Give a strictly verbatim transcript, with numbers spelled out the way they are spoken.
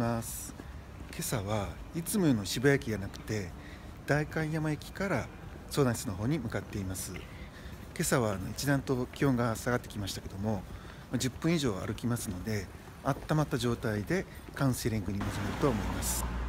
ます今朝はいつもよりの渋谷駅がなくて代官山駅から相談室の方に向かっています。今朝はあの一段と気温が下がってきましたけども、まあじゅっぷん以上歩きますので温まった状態でカウンセリングに臨めると思います。